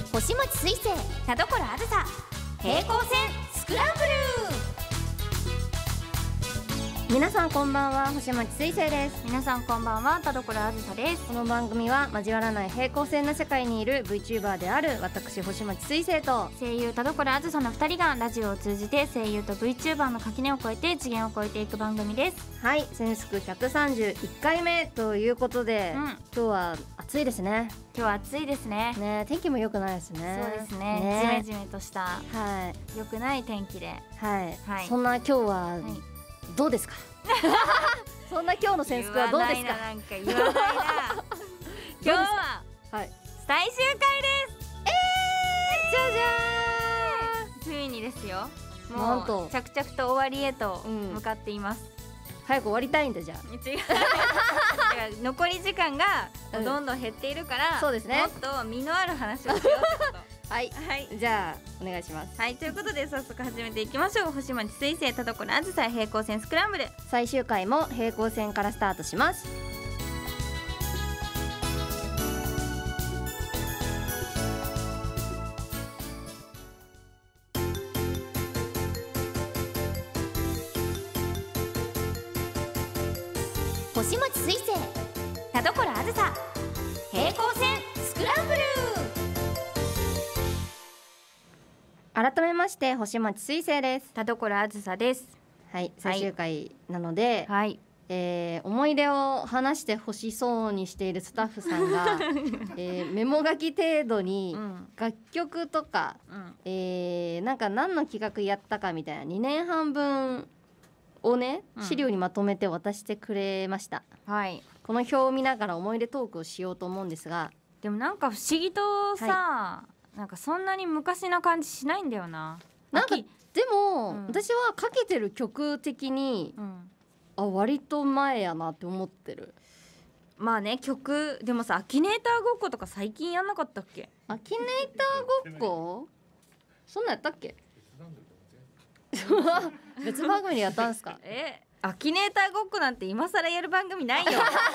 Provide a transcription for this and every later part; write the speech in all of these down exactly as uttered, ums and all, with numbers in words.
星町水星田所あずさ平行線スクランブル。皆さんこんばんは、星町水星です。 皆さんこんばんは、田所あずさです。 この番組は交わらない平行線の世界にいる VTuber である私星町水星と声優田所あずさのふたりがラジオを通じて声優と VTuber の垣根を越えて次元を越えていく番組です。 はい、センスクひゃくさんじゅういっかいめということで、うん、今日は暑いですね。 今日は暑いですね。 ね、天気も良くないですね。 そうですね、ね、ジメジメとした、 はい、 良くない天気で、 はい、はい、そんな今日は、はい、どうですかそんな今日のセンスクはどうですか。 なんか言わないな今日は、はい、最終回です。 えー、じゃじゃーん、ついにですよ。もう着々と終わりへと向かっています、うん、 早く終わりたいんだ。じゃあ違う残り時間がどんどん減っているから、うん、そうですね、もっと実のある話をしようってことはい、はい、じゃあお願いします。 はい、ということで早速始めていきましょう。星町水星田所あずさ平行線スクランブル、 最終回も平行線からスタートします。 星町水星田所あずさ平行線スクランブル。 改めまして星町水星です。 田所あずさです。 はい、最終回なので、 はい、 えー、思い出を話してほしそうにしているスタッフさんが、えー、メモ書き程度に楽曲とか、うん、えー、なんか何の企画やったかみたいなにねんはんぶんをね、資料にまとめて渡してくれました、 うん、はい、 この表を見ながら思い出トークをしようと思うんですが、 でもなんか不思議とさ、はい、なんかそんなに昔な感じしないんだよな。 なんかでも、うん、私はかけてる曲的に、うん、あ、割と前やなって思ってる。 まあね、曲でもさ、アキネーターごっことか最近やんなかったっけ。 アキネーターごっこそんなんやったっけ別番組でやったんですか。 え、アキネーターごっこなんて今更やる番組ないよ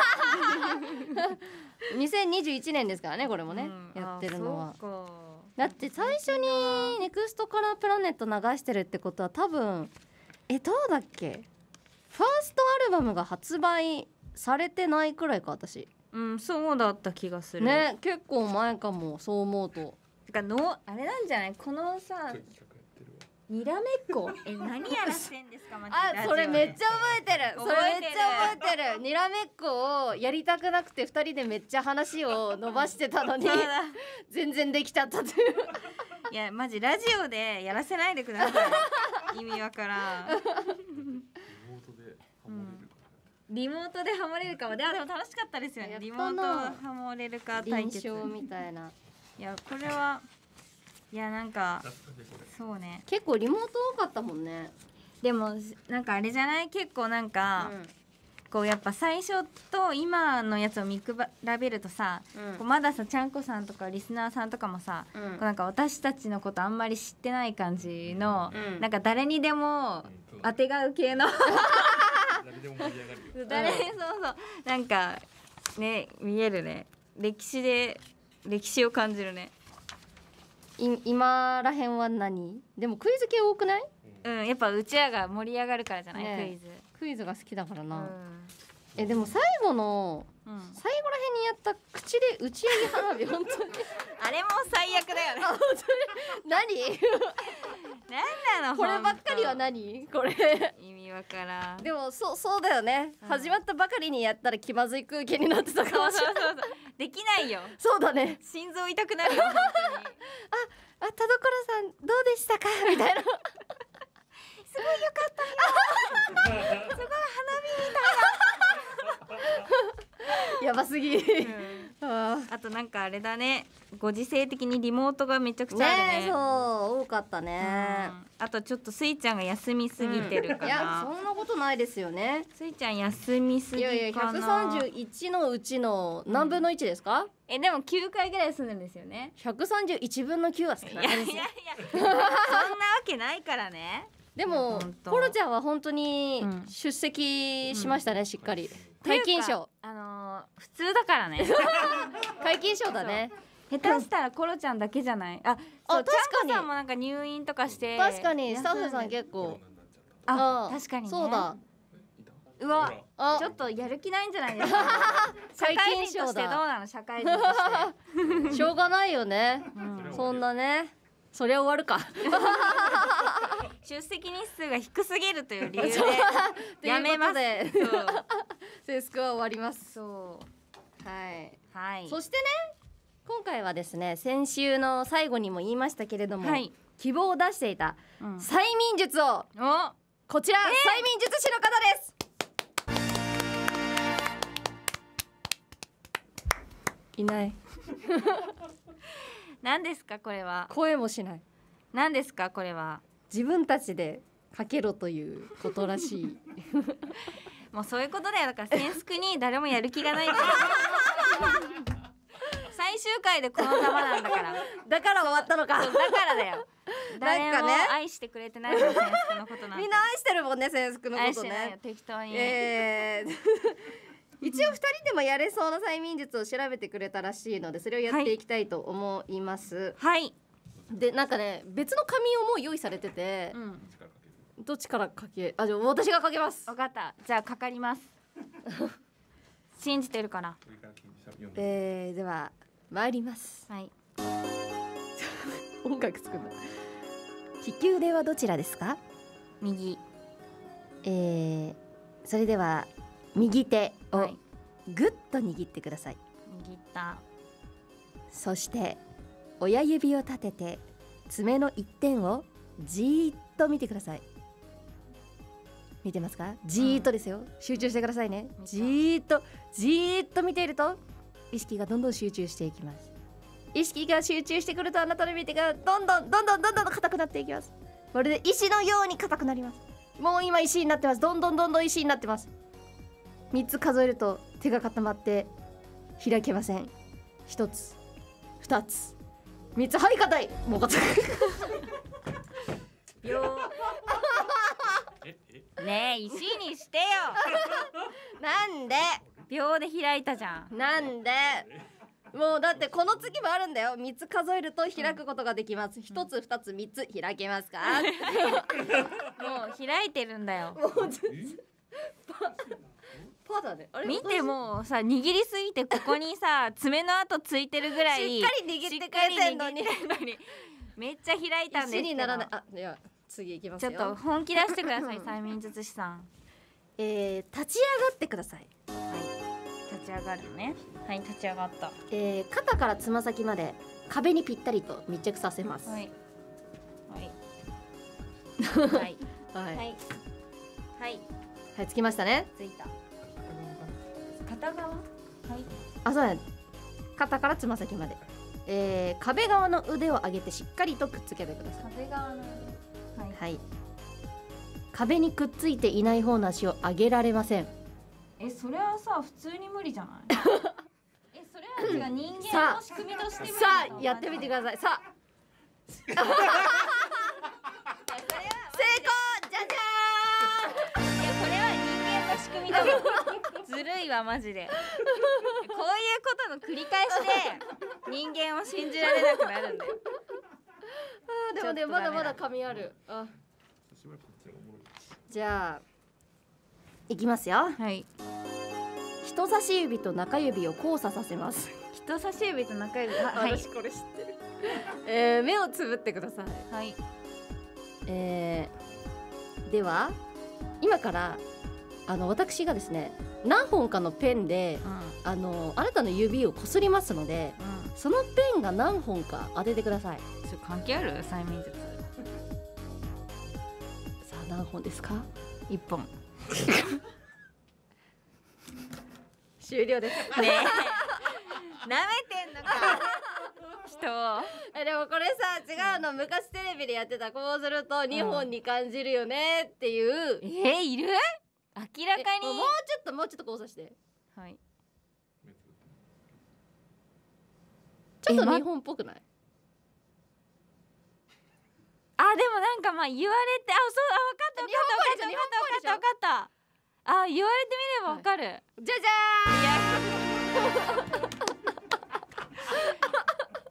にせんにじゅういちねんですからね、これもね、うん、やってるのは。だって最初にネクストカラープラネット流してるってことは多分えどうだっけ、ファーストアルバムが発売されてないくらいか、私。 うん、そうだった気がするね、結構前かも、そう思うと。 てかのあれなんじゃない、このさにらめっこえ、何やらせんですかマジで。 あ、それめっちゃ覚えてる。それめっちゃ覚えてる。にらめっこをやりたくなくてふたりでめっちゃ話を伸ばしてたのに全然できちゃったといういやマジラジオでやらせないでください意味わからんリモートでハモれるかも。でも楽しかったですよね、リモートハモれるか対決みたいな。 いやこれはいやなんかそうね、 結構リモート多かったもんね。 でもなんかあれじゃない、結構なんか、うん、こうやっぱ最初と今のやつを見比べるとさ、うん、こうまださちゃんこさんとかリスナーさんとかもさ、うん、こうなんか私たちのことあんまり知ってない感じの、うん、なんか誰にでも当てがう系の誰でも盛り上がるよ誰そうそうなんかね見えるね、歴史で歴史を感じるね。 い今らへんは何でもクイズ系多くない？ うん、やっぱうちらが盛り上がるからじゃない、ね、クイズクイズが好きだからな、うん、えでも最後の、うん、最後らへんにやった口で打ち上げ花火本当にあれも最悪だよね何何なのこればっかりは何これ意味わからん。 でもそ う, そうだよね、うん、始まったばかりにやったら気まずい空気になってたかもしれない。そうそうそうできないよ。 そうだね、 心臓痛くなるよ本当にああ、田所さんどうでしたかみたいなすごいよかったよすごい花火みたいなやばすぎ、うん、 あ, あとなんかあれだね、ご時世的にリモートがめちゃくちゃあるね。 ね、そう多かったね、 うん、あとちょっとスイちゃんが休みすぎてるかな、うん、 いやそんなことないですよね。 スイちゃん休みすぎかな。いやいやひゃくさんじゅういちのうちの何分のいちですか、うん、えでもきゅうかいぐらい住んでるんですよね。 ひゃくさんじゅういちぶんのきゅうは少ないですよ。いやいやいやそんなわけないからね。 でもコロちゃんは本当に出席しましたね、うん、しっかり皆勤賞。 あのー、普通だからね皆勤賞だね。 下手したらコロちゃんだけじゃない？あ、そう、 確かにちゃんこさんもなんか入院とかして確かにスタッフさん結構あ、確かにね。 そうだ。 うわ、ちょっとやる気ないんじゃないですか。社会人としてどうなの？社会人として。 しょうがないよね。そんなね。それ終わるか。 出席日数が低すぎるという理由でやめます。 セスクは終わります。 そう。 はい。 はい。 そしてね、今回はですね、先週の最後にも言いましたけれども、はい、希望を出していた催眠術を、うん、こちら、えー、催眠術師の方です。いない。 何ですかこれは？ 声もしない。 何ですかこれは？ 自分たちでかけろということらしい。 もうそういうことだよ。だからセンスクに誰もやる気がない。最終回でこのままなんだから。 だから終わったのか。 だからだよ。誰も愛してくれてないのセンスクのことなんて。 みんな愛してるもんね、センスクのことね。 愛してないよ適当に。 えー一応ふたりでもやれそうな催眠術を調べてくれたらしいので、それをやっていきたいと思います。 はい。 で、なんかね、別の紙をもう用意されてて、うん、どっちからかけ、あ、じゃあ私がかけます。 分かった。じゃあかかります。信じてるから。 えー、では参ります。 はい。 音楽作る。利き腕はどちらですか？ 右。 えー、それでは右手をぐっと握ってください。 握った。 そして親指を立てて爪の一点をじーっと見てください。見てますか？じーっとですよ、うん、集中してくださいね。じーっとじーっと見ていると意識がどんどん集中していきます。意識が集中してくるとあなたの指がどんどんどんどんどんどん硬くなっていきます。まるで石のように硬くなります。もう今石になってます。どんどんどんどん石になってます。みっつ数えると手が固まって開けません。ひとつ、ふたつ、みっつ、はい硬い。もう硬い。 秒ねえ石にしてよ。 なんで秒で開いたじゃん。 なんでもうだってこの次もあるんだよ。みっつ数えると開くことができます。ひとつ、ふたつ、みっつ開けますか？ もう開いてるんだよ。 もうパだね。あれ見てもうさ握りすぎてここにさ爪の跡ついてるぐらいしっかり握ってくれてんのにめっちゃ開いたんですけど。 石にならない。あ、いや次いきますよ。 ちょっと本気出してください催眠術師さん。 えー、立ち上がってください。 はい、立ち上がるね。はい、立ち上がった。 えー、肩からつま先まで壁にぴったりと密着させます。 はいはいはいはいはいはいはい、つきましたね。 ついた。片側。はい。 あ、そうだね。肩からつま先まで、えー、壁側の腕を上げてしっかりとくっつけてください。 壁側の腕。はい、 はい、壁にくっついていない方の足を上げられません。 え、それはさ普通に無理じゃない？え、それは違う、人間の仕組みとして無理だと思う。 さあやってみてください。さあ成功。じゃじゃーん。 いや、これは人間の仕組みだもん。ずるいわマジで。こういうことの繰り返しで人間を信じられなくなるんだよ。 あ、でもね、まだまだ髪ある。あ、じゃあいきますよ。 はい。 人差し指と中指を交差させます。 人差し指と中指。 は、はい、私これ知ってる。えー、目をつぶってください。 はい。 えー、では今からあの私がですね何本かのペンで、うん、あのあなたの指をこすりますので、うん、そのペンが何本か当ててください。 それ関係ある？催眠術。 さあ何本ですか？ 一本。 終了です。 ねえ、なめてんのか人を。 え、でもこれさ違うの、昔テレビでやってた、こうするとにほんに感じるよねっていう、 うん、えー、いる？明らかに。 もうちょっともうちょっと交差して。 はい。 ちょっとにほんっぽくない？ あ、でもなんかまあ言われて、あ、そう、あ、分かった分かった分かった分かった分かった。あ、言われてみれば分かる。はい、 じゃじゃーん。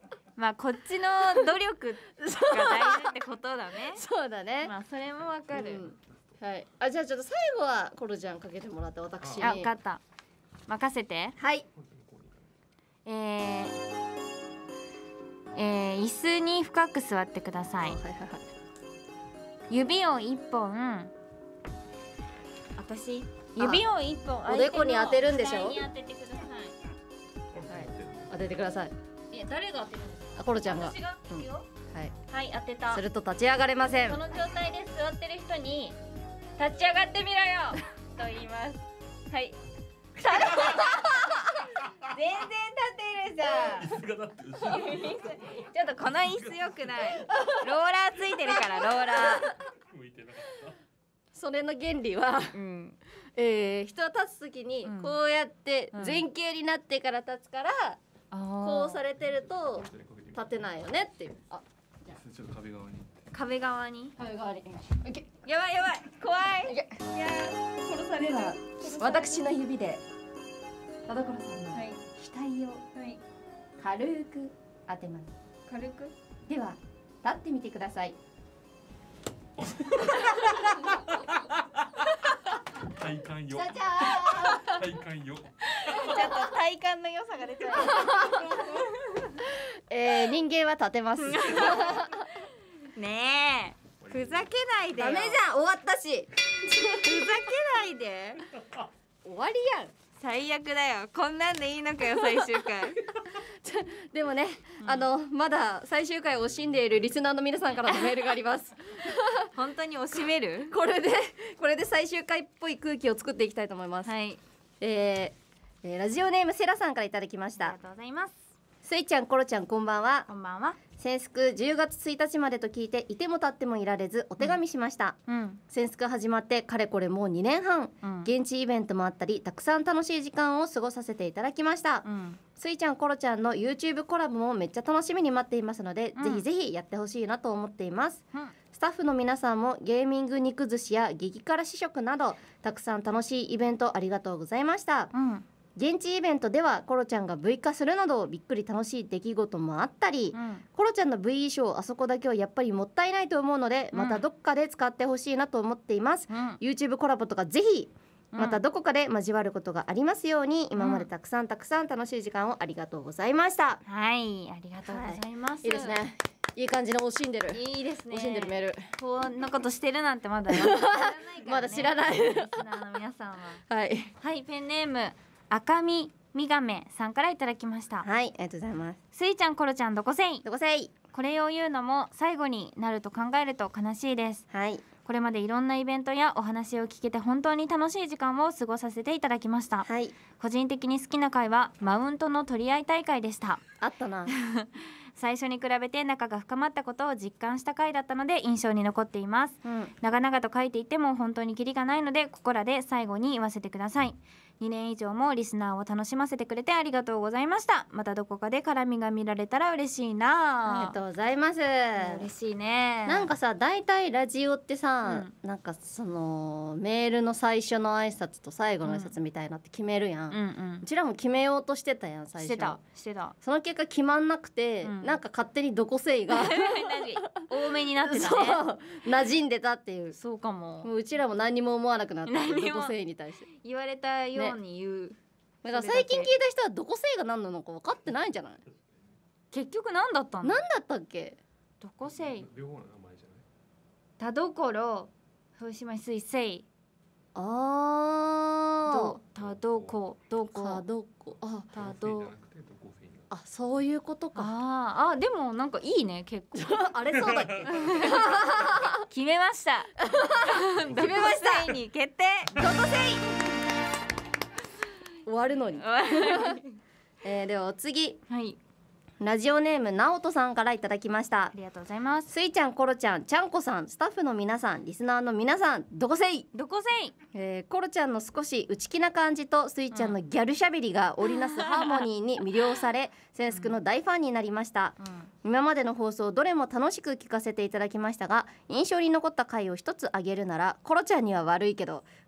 まあこっちの努力が大事ってことだねそうだね。 まあそれもわかる、 うん、はい。あ、じゃあちょっと最後はコロちゃんかけてもらって私に。 あ、分かった、任せて。 はい。 えー、えー、椅子に深く座ってください。はいはいはい。指を一本、私指を一本おでこに当てるんでしょ。 に当ててください。はい、 当ててください。 え、誰が当てるんですか。 あ、コロちゃんが。 私が、うん、はい、はい、当てた。 すると立ち上がれません。 その状態で座ってる人に立ち上がってみろよと言います。はい。全然立てるじゃん。ちょっとこの椅子良くない。ローラーついてるからローラー。 それの原理は、うん、えー、人は立つときにこうやって前傾になってから立つから、うん、こうされてると立てないよねっていう。あ、じゃあちょっと壁側に。 壁側に。 壁側に。 やばいやばい、怖い。いや殺される。 私の指で田所さんの額を軽く当てます。 軽く。 では立ってみてください。 体感よ。 じゃじゃ体感よ。 ちょっと体感の良さが出ちゃう。 えー、人間は立てます。 ねえ、ふざけないでよ。 ダメじゃん、終わったし。 ふざけないで。 終わりやん。 最悪だよ。こんなんでいいのかよ、最終回。 でもね、うん、あのまだ最終回を惜しんでいるリスナーの皆さんからのメールがあります。 本当に惜しめる？ これでこれで最終回っぽい空気を作っていきたいと思います。 はい。 えーえー、ラジオネームセラさんからいただきました。 ありがとうございます。 スイちゃん、コロちゃん、こんばんは。 こんばんは。 センスクじゅうがつついたちまでと聞いて、いても立ってもいられずお手紙しました、うん、センスク始まってかれこれもうにねんはん、うん、現地イベントもあったりたくさん楽しい時間を過ごさせていただきました、うん、スイちゃん、コロちゃんの YouTube コラボもめっちゃ楽しみに待っていますので、うん、ぜひぜひやってほしいなと思っています、うん、スタッフの皆さんもゲーミング肉寿司や激辛試食などたくさん楽しいイベントありがとうございました、うん、現地イベントではコロちゃんが V 化するなどびっくり楽しい出来事もあったり、うん、コロちゃんの V 衣装あそこだけはやっぱりもったいないと思うので、うん、またどっかで使ってほしいなと思っています、うん、YouTube コラボとかぜひまたどこかで交わることがありますように、うん、今までたくさんたくさん楽しい時間をありがとうございました、 うん、はい、ありがとうございます、 はい、いいですね、いい感じの惜しんでる、 いいですね、 惜しんでるメール、 こんなことしてるなんてまだまだ知らないリスナーの皆さんははい、 はい、ペンネーム赤身みがめさんからいただきました。 はい、ありがとうございます。 スイちゃん、コロちゃん、どこせいどこせい。 これを言うのも最後になると考えると悲しいです。 はい、 これまでいろんなイベントやお話を聞けて本当に楽しい時間を過ごさせていただきました、 はい、 個人的に好きな回はマウントの取り合い大会でした。 あったな最初に比べて仲が深まったことを実感した回だったので印象に残っています、うん、長々と書いていても本当にキリがないのでここらで最後に言わせてください。にねん以上もリスナーを楽しませてくれてありがとうございました。またどこかで絡みが見られたら嬉しいな。 ありがとうございます。 嬉しいね。 なんかさ、だいたいラジオってさ、うん、なんかそのメールの最初の挨拶と最後の挨拶みたいなって決めるやん、うんうんうん、うちらも決めようとしてたやん最初。 してたしてた。 その結果決まんなくて、うん、なんか勝手にどこせいが多めになってたね。 そう馴染んでたっていう。 そうかも。 もううちらも何も思わなくなったどこせいに対して言われたように言う、ね、 だから最近聞いた人はどこせいが何なのか分かってないんじゃない？ 結局何だったの？ 何だったっけ？ どこせい、 両方の名前じゃない？ 田所風島水星、 あーたどこどこかどこ、あたどあ、そういうことか。 ああ、でもなんかいいね結構あれそうだっけ決めました決めましたに決定。 どこせい終わるのにえー、ではお次、 はい、 ラジオネームなおとさんからいただきました。 ありがとうございます。 スイちゃん、コロちゃん、ちゃんこさん、スタッフの皆さん、リスナーの皆さん、どこせいどこせい、 えー、コロちゃんの少し内気な感じとスイちゃんのギャルしゃべりが織りなすハーモニーに魅了されセンスクの大ファンになりました、うん、今までの放送どれも楽しく聞かせていただきましたが、印象に残った回を一つ挙げるなら、コロちゃんには悪いけど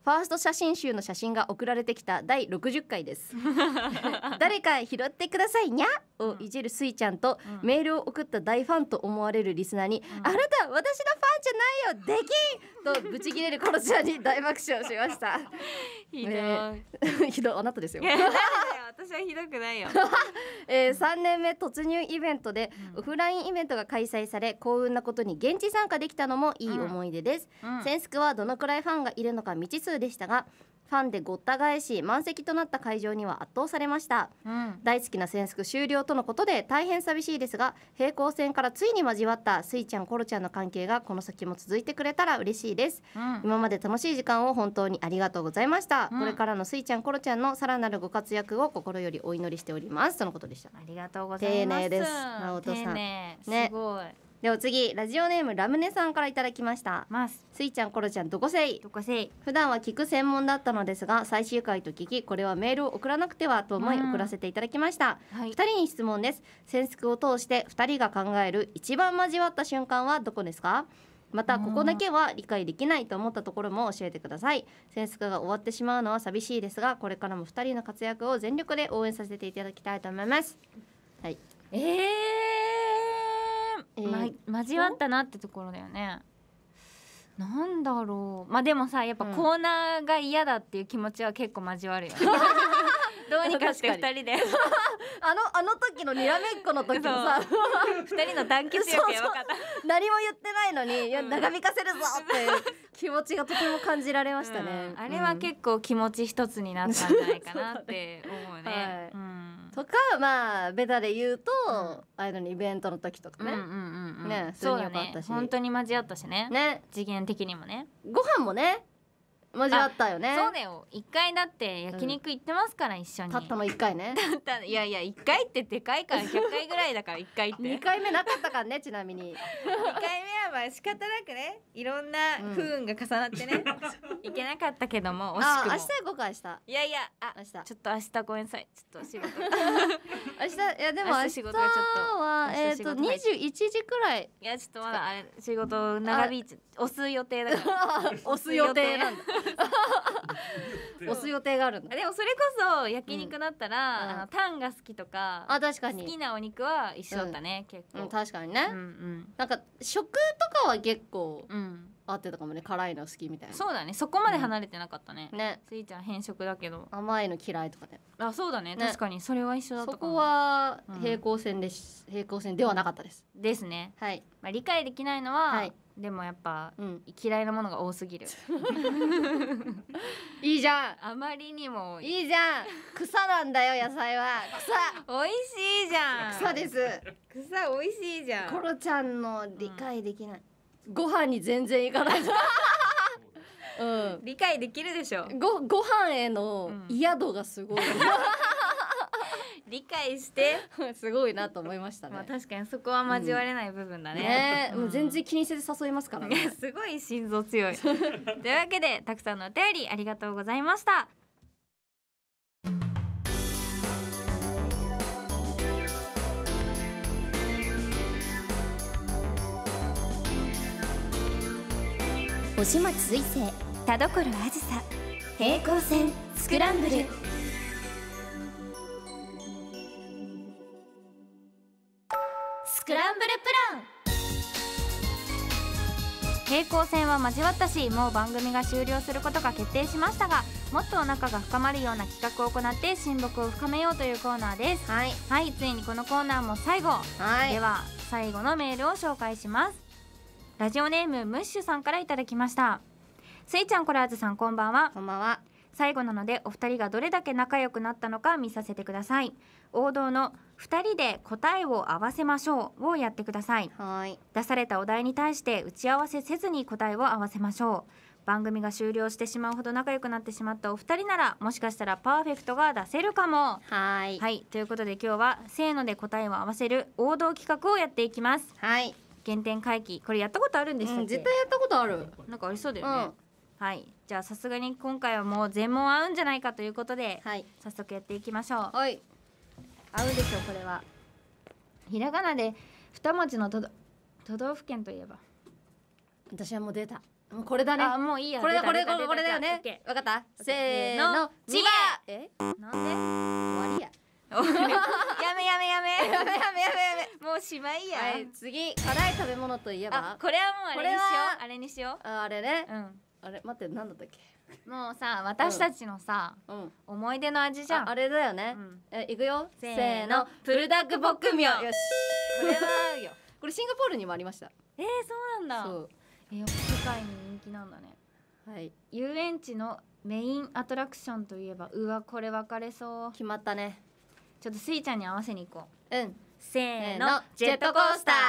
ファースト写真集の写真が送られてきただいろくじゅっかいです誰か拾ってくださいにゃをいじるスイちゃんと、うん、メールを送った大ファンと思われるリスナーに、うん、あなた私のファンじゃないよできんとブチ切れるコロちゃんに大爆笑しましたひどい、 えー、ひどいあなたですよ私はひどくないよ、 えー、さんねんめ突入イベントで、うん、オフラインイベントが開催され幸運なことに現地参加できたのもいい思い出です、うんうん、センスクはどのくらいファンがいるのか未知数でしたがファンでごった返し満席となった会場には圧倒されました、うん、大好きなセンスク終了とのことで大変寂しいですが平行線からついに交わったスイちゃんコロちゃんの関係がこの先も続いてくれたら嬉しいです、うん、今まで楽しい時間を本当にありがとうございました、うん、これからのスイちゃんコロちゃんのさらなるご活躍を心よりお祈りしておりますとのことでした。 ありがとうございます。 丁寧です直人さん、 ね、すごい。 では次ラジオネームラムネさんからいただきました。 ますスイちゃんコロちゃんどこせいどこせい。 普段は聞く専門だったのですが最終回と聞きこれはメールを送らなくてはと思い送らせていただきました、はい、ふたりに質問です。センスクを通してふたりが考える一番交わった瞬間はどこですか？またここだけは理解できないと思ったところも教えてください。センスクが終わってしまうのは寂しいですがこれからもふたりの活躍を全力で応援させていただきたいと思います。はい。 えーえーま、交わったなってところだよね。なんだろう。まあでもさやっぱコーナーが嫌だっていう気持ちは結構交わるよね、うん、どうにかしてふたりであのあの時のにらめっこの時のさふたりの団結力やばかった何も言ってないのにいや長引かせるぞって気持ちがとても感じられましたね、 うん、あれは結構気持ち一つになったんじゃないかなって思うね、 はいうん、 とかまあベタで言うと、うん、ああいうのにイベントの時とかね、 うんうんうんうん、 ねそうだね本当に交わったしねね次元的にもねご飯もね交わったよね。 そうだよいっかいだって焼肉行ってますから、うん、一緒にたったのいっかいねたったいやいやいっかいってでかいからひゃっかいぐらいだからいっかいってにかいめなかったからねちなみににかいめはまあ仕方なくねいろんな不運が重なってね、うん、いけなかったけども惜しくもあ明日行こうか明日いやいやあ明日ちょっと明日ごめんなさいちょっと仕事明日いやでも明日はえっとにじゅういちじくらいいやちょっとまだあれ仕事長引いち押す予定だから押す予定なんだ押す予定があるんだ。 でもそれこそ焼肉だったら、うん、あのタンが好きとかあ確かに好きなお肉は一緒だったね、うん、結構、 うん、確かにね、うんうん、なんか食とかは結構、うん、合ってたかもね辛いの好きみたいな。 そうだねそこまで離れてなかったね、 うん、ねスイちゃん偏食だけど甘いの嫌いとかねあそうだ ね, ね確かにそれは一緒だったかも。 そこは平行線です、うん、平行線ではなかったですですねはい、 まあ、理解できないのは、はいでもやっぱ、うん、嫌いなものが多すぎるいいじゃんあまりにもいいじゃん草なんだよ野菜は草美味しいじゃん草です草美味しいじゃんコロちゃんの理解できない、うん、ご飯に全然いかないうん、 理解できるでしょごご飯への嫌度がすごい、うん理解してすごいなと思いましたね。 まあ確かにそこは交われない部分だね。 うん、ね、うん、もう全然気にせず誘いますからね。 すごい心臓強い。というわけでたくさんのお便りありがとうございました。 星町水星田所あずさ平行線スクランブルスクランブルプラン平行線は交わったしもう番組が終了することが決定しましたがもっと仲が深まるような企画を行って親睦を深めようというコーナーです。はい、はい、ついにこのコーナーも最後、はい、では最後のメールを紹介します。ラジオネームムッシュさんからいただきました。スイちゃんコラーズさんこんばんは。 こんばんは。 最後なのでお二人がどれだけ仲良くなったのか見させてください。王道のふたりで答えを合わせましょうをやってください。はい。出されたお題に対して打ち合わせせずに答えを合わせましょう。番組が終了してしまうほど仲良くなってしまったお二人ならもしかしたらパーフェクトが出せるかも。はい、はい、ということで今日はせーので答えを合わせる王道企画をやっていきます。はい。原点回帰これやったことあるんでしたっけ？ うん、絶対やったことある。 なんかありそうだよね。うん、はい、じゃあさすがに今回はもう全問合うんじゃないかということで、はい、早速やっていきましょう。はい、合うでしょうこれは。ひらがなで二文字の都道府県といえば私はもう出た。 もうこれだね。 あ、もういいや。 これだこれ出たこれ出たこれだよね。わかった？せーの、 千葉。 え？ なんで？ 終わりや。 やめやめやめやめやめやめやめやめ。 もうしまいや。 はい、次辛い食べ物といえば。 あ、これはもうあれにしよう。あれにしよう。 あ、あれね。 うん。 あれ待って、なんだったっけ。 もうさ、私たちのさ、思い出の味じゃん。 あれだよね。え、いくよ。せーの、プルダックボックミョン。よし。 これはよ。 これシンガポールにもありました。 えー、そうなんだ。そう。え、やっぱ世界に人気なんだね。はい。遊園地のメインアトラクションといえば、うわ、これ分かれそう。 決まったね。 ちょっとスイちゃんに合わせに行こう。うん。 せーの、ジェットコースター。はい、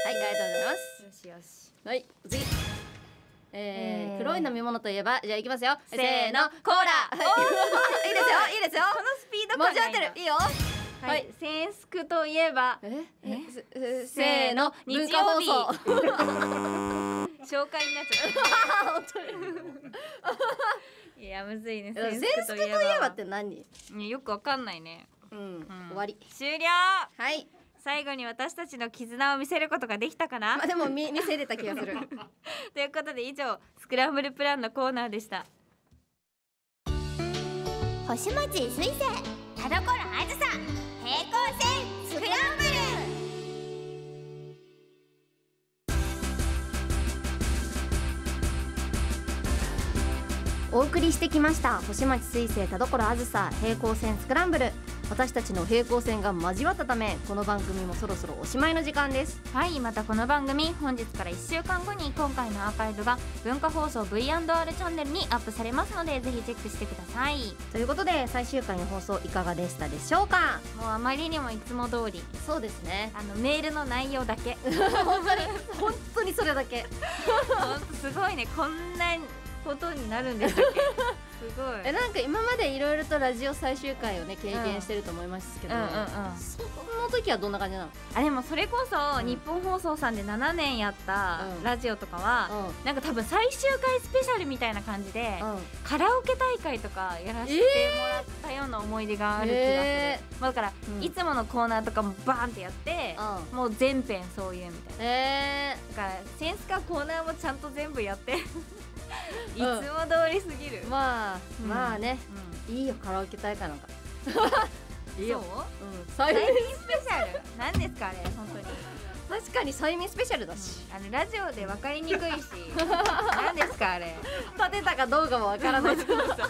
ありがとうございます。 よしよし。 はい、次。えー、黒い飲み物といえば、じゃあいきますよ。せーの、コーラ。いいですよ、いいですよ。 このスピード感間違ってる。いいよ。 はい、センスクといえば、 え、せーの、文化放送。 紹介になっちゃった。本当に。いや、むずいね。 センスクといえばって何？ よくわかんないね。 うん、終わり。 終了。 はい。 最後に私たちの絆を見せることができたかな。 まあでも見見せれた気がする。 ということで以上スクランブルプランのコーナーでした。 星町水星田所あずさ平行線スクランブル。お送りしてきました星町水星田所あずさ平行線スクランブル。私たちの平行線が交わったためこの番組もそろそろおしまいの時間です。はい、またこの番組本日からいっしゅうかんごに今回のアーカイブが文化放送 ブイアンドアール チャンネルにアップされますのでぜひチェックしてください。ということで最終回の放送いかがでしたでしょうか。もうあまりにもいつも通り。そうですね、あのメールの内容だけ本当に本当にそれだけ本当すごいね、こんなことになるんでしたっけすごい。え、なんか今までいろいろとラジオ最終回をね経験してると思いますけど、うんうんうんうん、その時はどんな感じなの？あ、でもそれこそ日本放送さんでななねんやったラジオとかは、うん、なんか多分最終回スペシャルみたいな感じで、うん、カラオケ大会とかやらせてもらったような思い出がある気がする、えーまあ、だから、うん、いつものコーナーとかもバーンってやって、うん、もう全編そういうみたいな、えー、だからセンスカコーナーもちゃんと全部やっていつも通りすぎる、うん、まあ、うん、まあね、うん、いいよカラオケ大会なんかいいよ。そう、うん、催眠スペシャルなんですかあれ本当に。確かに催眠スペシャルだし、うん、あのラジオで分かりにくいしなんですかあれ立てたかどうかも分からないわーギャーみたいな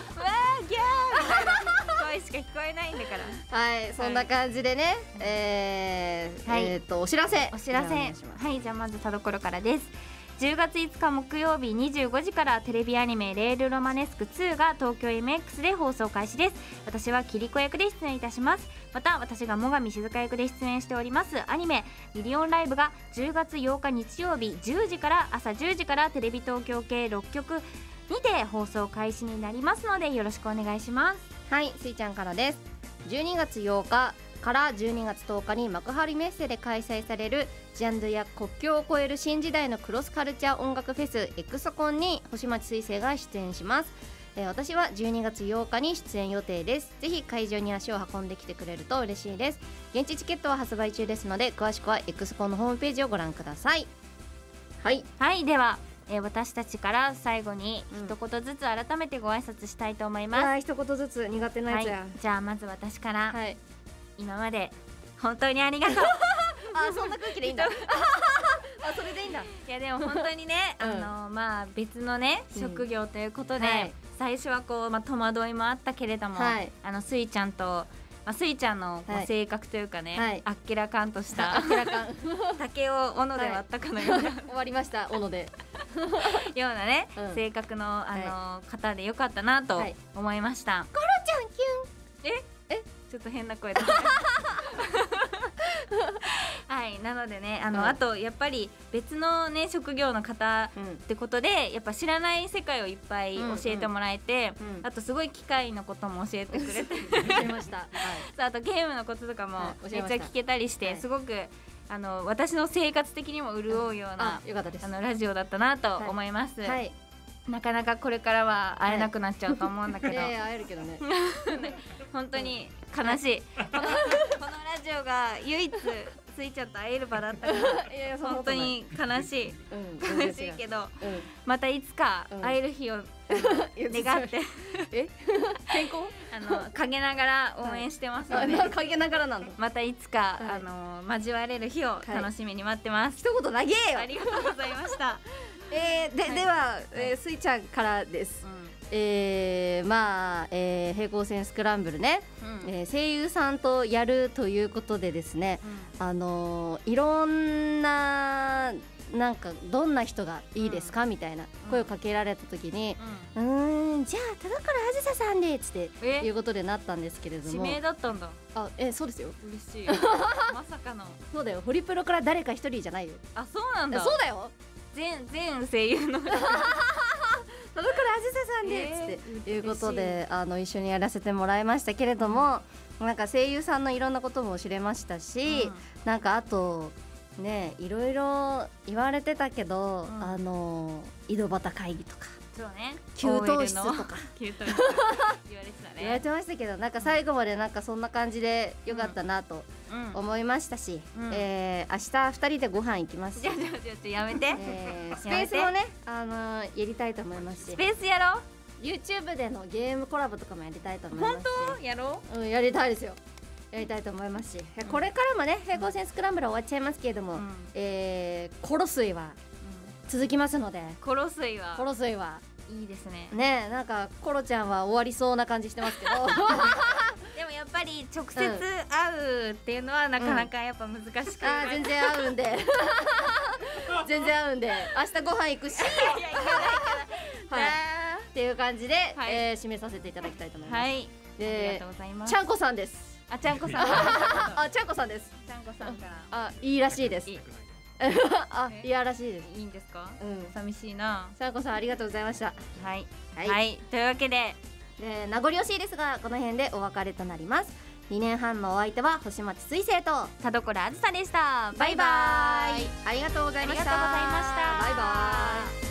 声しか聞こえないんだからはい、そんな感じでね、はい、えー、はい、えー、っとお知らせお知らせはい、じゃあまず田所からです。じゅうがついつか木曜日にじゅうごじからテレビアニメレールロマネスクツーが東京 エムエックス で放送開始です。私はキリコ役で出演いたします。また私が最上静香役で出演しておりますアニメミリオンライブがじゅうがつようか日曜日じゅうじから朝じゅうじからテレビ東京系ろっきょくにて放送開始になりますのでよろしくお願いします。はい、スイちゃんからです。じゅうにがつようかからじゅうにがつとおかに幕張メッセで開催されるジャンルや国境を越える新時代のクロスカルチャー音楽フェスエクソコンに星町水星が出演します。えー、私はじゅうにがつようかに出演予定です。ぜひ会場に足を運んできてくれると嬉しいです。現地チケットは発売中ですので詳しくはエクソコンのホームページをご覧ください。はい、はい、ではえー、私たちから最後に一言ずつ改めてご挨拶したいと思います。うん、一言ずつ苦手なやつや、はい、じゃあまず私から、はい、今まで本当にありがとうあ、そんな空気でいいんだあ、それでいいんだ。いやでも本当にね、うん、あのまあ別のね、うん、職業ということで、はい、最初はこう、まあ、戸惑いもあったけれども、はい、あのスイちゃんとまあ、スイちゃんのこう性格というかね、はい、あっけらかんとした竹を斧で割ったかのような、はい、終わりました斧でようなね、うん、性格の、あのーはい、方でよかったなと思いました。コロちゃんキュンええちょっと変な声だねはい、なのでねあの、うん、あとやっぱり別のね職業の方ってことで、うん、やっぱ知らない世界をいっぱい教えてもらえて、うんうん、あとすごい機械のことも教えてくれて教えました、はい、あとゲームのこととかもめっちゃ聞けたりして、はい、すごくあの私の生活的にも潤うような、うん、あ、よかったです。あのラジオだったなと思います。はいはい、 なかなかこれからは会えなくなっちゃうと思うんだけど、 はい、会えるけどね本当に悲しいこの、このラジオが唯一スイちゃんと会える場だったからいやいや本当に悲しい、うん、悲しいけど、うん、またいつか会える日を、うん、願ってえ健康あの陰ながら応援してますので、 はい、陰ながらなんだまたいつか、はい、あの交われる日を楽しみに待ってます、 はい、一言投げよありがとうございましたえー、で、はい、では、えー、スイちゃんからです、うん、えー、まあ、えー、平行線スクランブルね、うん、えー、声優さんとやるということでですね、うん、あのー、いろんななんかどんな人がいいですか、うん、みたいな声をかけられた時に、うん、うーんじゃあ田所あずささんでつっていうことでなったんですけれども、 指名だったんだ。 あ、えそうですよ。 嬉しいまさかのそうだよ、ホリプロから誰か一人じゃないよ。 あ、そうなんだ。 そうだよ、 全全声優の田所あずささんで、えー、っていうことであの一緒にやらせてもらいましたけれども、うん、なんか声優さんのいろんなことも知れましたし、うん、なんかあとねいろいろ言われてたけど、うん、あの井戸端会議とか、 そうね、 給湯室とか給湯室言われてたね。 言われてましたけど、なんか最後までなんかそんな感じでよかったなと思いましたし、うん、えー、明日ふたりでご飯行きますし、 じゃじゃじゃじゃやめて、 えー、スペースもね、あのー、やりたいと思いますし、 スペースやろう。 YouTube でのゲームコラボとかもやりたいと思いますし。 本当やろう、うん、やりたいですよ。やりたいと思いますし、うん、これからもね平行線スクランブルは終わっちゃいますけれども、うん、えー、コロスイは続きますので、うん、 コロスイはコロスイはいいですね。 ね、なんかコロちゃんは終わりそうな感じしてますけどでもやっぱり直接会うっていうのはなかなかやっぱ難しく、うん、 あ全然会うんで全然会うんで明日ご飯行くし、いやいや行かない行かない、はい、っていう感じで、はい、えー、締めさせていただきたいと思います。はい、で、ありがとうございます。ちゃんこさんです。 あ、ちゃんこさんあ、ちゃんこさんです。 ちゃんこさんからあ、いいらしいです。いいあ、いやらしいです。 いいんですか？うん、寂しいな。 ちゃんこさんありがとうございました。 はい、はい、はい、というわけで、 で名残惜しいですがこの辺でお別れとなります。にねんはんのお相手は星町水星と田所あずさでした。バイバイ。 ありがとうございました。 ありがとうございました。 バイバイ。